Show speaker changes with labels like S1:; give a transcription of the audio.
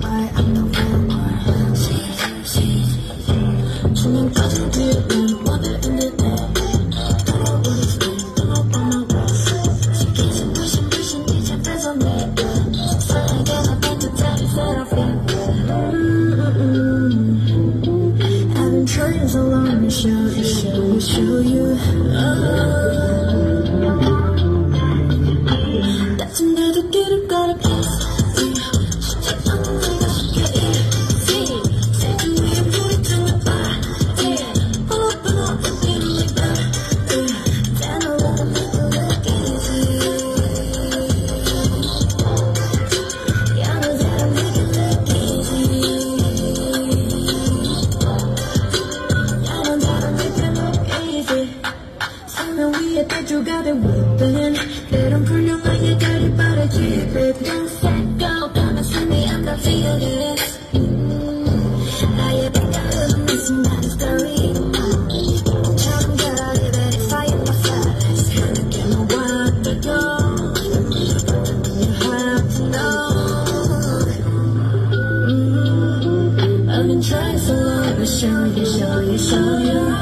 S1: why I'm the real one. See, 조명까지 뒤에는 water in the day. 돌아오는 spring, 돌아봐 my way. 시키지 pushing, 이제 뺏어내. 속상하게 나 뱉듯하게 set off it. I've been trying so long to show you. 다짐돼도 길을 걸어 쉽지 않은 내가 쉽게 세상 위에 불이 뜨는 party. Open up and feel like that. Then I'll let them make it look easy. Yeah, I'll let them make it look easy. Yeah, I'll let them make it look easy. 수면 위에 대주가 된 whipping. 때론 불량하게 다리 빠르지. Baby, don't let go. 가만 숨이 안 닿지요, this. 나의 빛깔은 이 순간의 story. 처럼 가라게 된 fire my flash. 하늘께 너와 떠도 you have to know. I've been trying so long to show you.